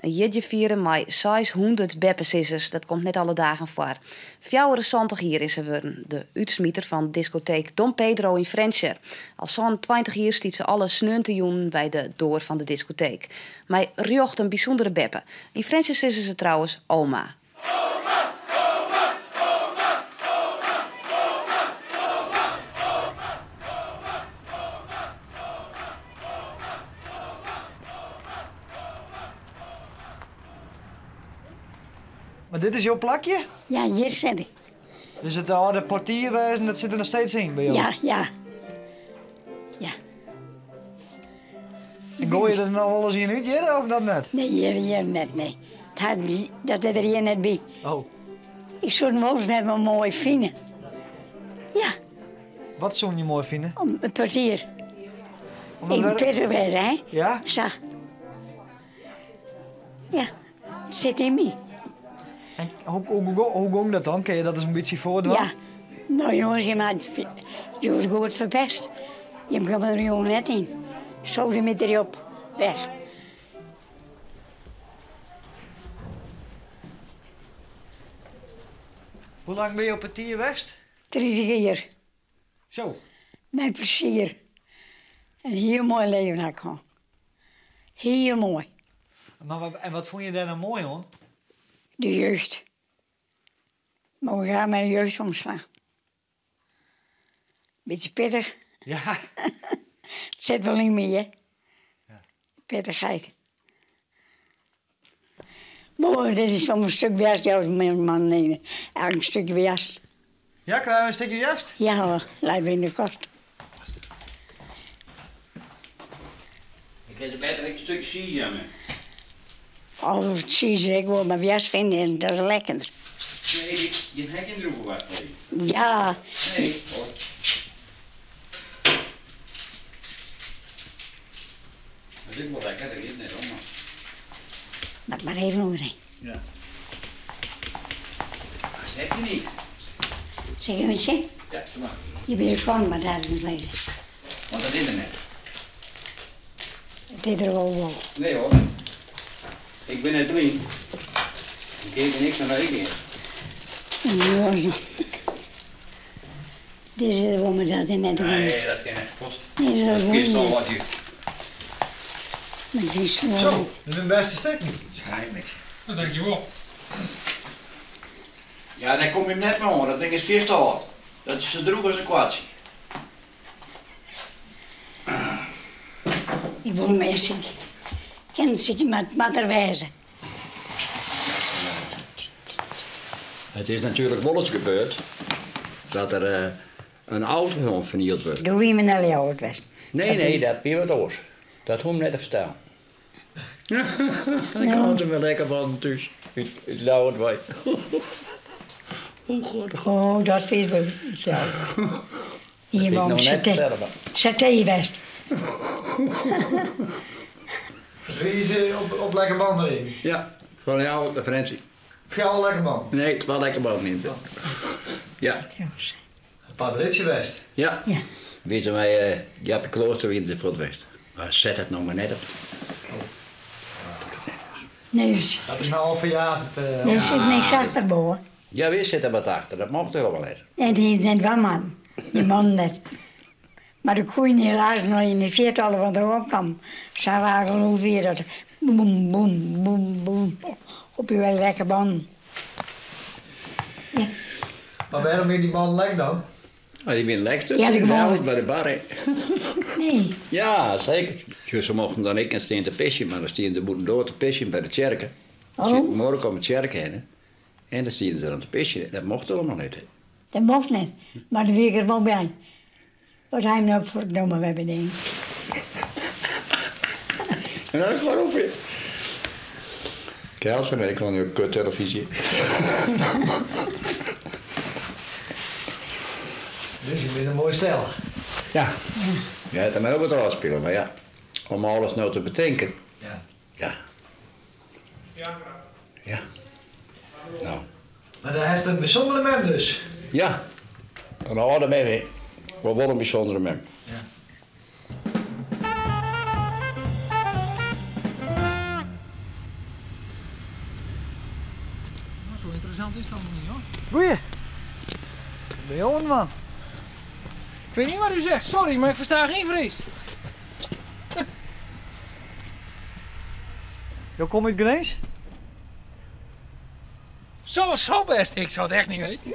Een jidje vieren met 600 beppensissers. Dat komt net alle dagen voor. 74 hier is er worden. De uitsmieter van de discotheek Don Pedro in Frencher. Al zo'n 20 jaar stiet ze alle snuntejoen bij de door van de discotheek. Maar rjocht een bijzondere beppe. In Frencher is ze trouwens oma. Maar dit is jouw plakje? Ja, hier zit ik. Dus het oude portierwezen, dat zit er nog steeds in bij jou? Ja. En gooi je er nou wel eens in uit, Jere, of dat net? Nee, hier net, nee. Dat is er hier net bij. Oh. Ik zou hem wel eens met me mooi vinden. Ja. Wat zou je mooi vinden? Om een portier. Omdat In we- Pitterweg, hè? Ja? Zo. Ja, het zit in mij. En hoe ging dat dan? Kun je dat eens een beetje voordoen? Ja. Nou jongens, je wordt goed verpest. Je komt er jongen net in. Zo de met erop. Weg. Hoe lang ben je op portier West? 30 jaar. Zo. Met plezier. Een heel mooi leven heb ik gehad. Heel mooi. En wat vond je daar nou mooi, hoor? De jeugd. Maar we gaan met de jeugd omslaan. Beetje pittig. Ja. Het zit wel niet meer, hè? Ja. Pittigheid. Maar dit is wel een stuk werst, ja, als mijn man nemen. Eigenlijk een stuk werst. Ja, krijg je een stukje jast? Ja hoor, laat we in de kost. Ik heb er beter een stuk zien, jammer. Of het zie je, ik wil mijn werst vinden, dat is lekker. Nee, je hebt geen droegen wat. Ja, Nee, hoor. Dat is ook wel lekker, dat is net allemaal. maak maar even overheen. Ja. Dat heb je niet. Zeg je eens, hè? Ja, zo maar. Je bent gewoon maar daar moet lezen. Want dat is er net. Het is er wel. Nee hoor. Ik ben net blind. Ik geef er niks aan de keer. Ja. Dit is wel maar dat in net. Nee, dat kan ik vast. Nee, dat is Dat wel is al niet. wat je. Maar die is wel. Zo, dat is een beste stuk niet. Heimelijk. Nou, dankjewel. Ja, daar kom je hem net mee hoor. Dat ding is 40 hard. Dat is zo droeg als een kwaadje. Ik wil hem eerst zien. Kent zich met haar wijzen. Het is natuurlijk wel eens gebeurd dat er een auto vernield wordt. Doe wie me naar jou het west. Nee, dat weer wat oors. Dat hoef je net te vertellen. Ik hou er wel lekker van thuis. Het lauwt wij. Oh god. Oh, dat vind ik zo. Hier Ik nou woont net vertellen, maar. saté west. Wie is op lekker band erin? Ja, van jou de Fransie. Voor jou een lekker band? Nee, het was lekker bovenin. Ja. Een Patricia West. Ja. Ja. Weet je mij, je hebt een klooster in de West. Maar zet het nog maar net op. Nee, Dat is nou al verjaard. er zit niks achterboven. Ja, weer zit er wat achter. Dat mocht er wel eens. En die net wel man. Die man net. Maar de koeien helaas nog in de 40 van de rook kwam. Ze waren hoe weer dat. Boem, boem, boem, boem. Op je wel lekker band. Ja. Maar waarom in die band lek dan? Maar die ben lekker. Ja, die gewoon. bij de bar, hè. Nee. Ja, zeker. Dus ze mochten dan ik en steen te pissen, maar dan stien de boeren door te pissen bij de kerken. Oh. Morgen kwam het kerk heen, hè. En dan stien ze aan te pissen. Dat mocht allemaal niet, hè. Dat mocht niet. Maar daar ben ik er wel bij. Wat hij nou verdomme hebben denk. En dan gewoon op weer. Kijk, ze mee, ik kwam nu een kut televisie. Dus je bent een mooi stel. Ja. Ja, het mij ook wat afspelen, maar ja. Om alles nou te bedenken. Ja. Ja. Ja. Nou. Maar daar is een bijzondere man dus. Ja. En dan hadden we mee. Wat wel een bijzondere man. Ja. is dan niet hoor. Goeie. Ben je jongen, man? Ik weet niet wat u zegt, sorry, maar ik versta geen Fries. Je komt uit Grijns? Zo best, ik zou het echt niet weten.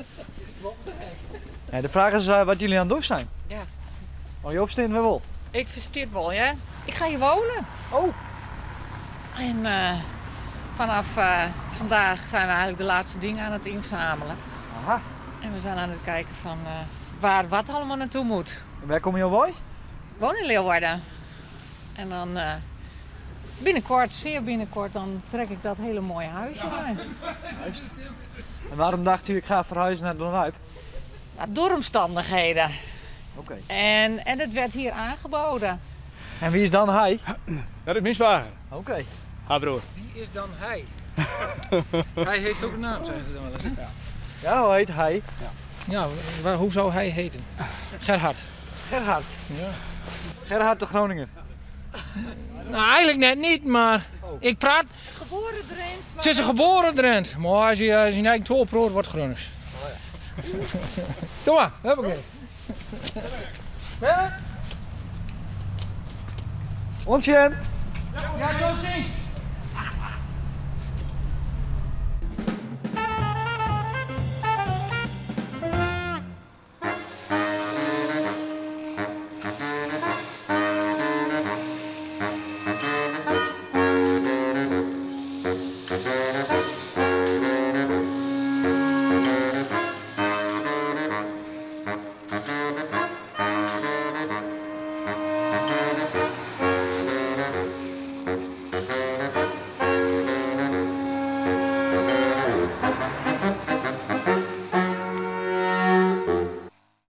Ja, de vraag is wat jullie aan het doen zijn. Ja. Oh, je opsteent weer wel. Ik versteer het wel, ja. Ik ga hier wonen. Oh. En vanaf vandaag zijn we eigenlijk de laatste dingen aan het inzamelen. Aha. En we zijn aan het kijken van waar wat allemaal naartoe moet. En waar kom je al bij? Ik woon in Leeuwarden. En dan binnenkort, zeer binnenkort, dan trek ik dat hele mooie huisje bij. Juist. En waarom dacht u ik ga verhuizen naar Donruip? Nou, door omstandigheden. Oké. En het werd hier aangeboden. En wie is dan hij? Dat is mijn zwager. Oké. Haar broer. Wie is dan hij? Hij heeft ook een naam, zeggen ze dan wel eens. Hè? Ja, hoe heet hij? Ja, hoe zou hij heten? Gerhard. Gerhard. Ja. Gerhard de Groninger. Nou, eigenlijk net niet, maar ik praat... Geboren Drent. Ze is een geboren Drent, maar als je eigen tolproot wordt Gronings. Kom maar, huppakee. Ontjen. Ja, tot ziens.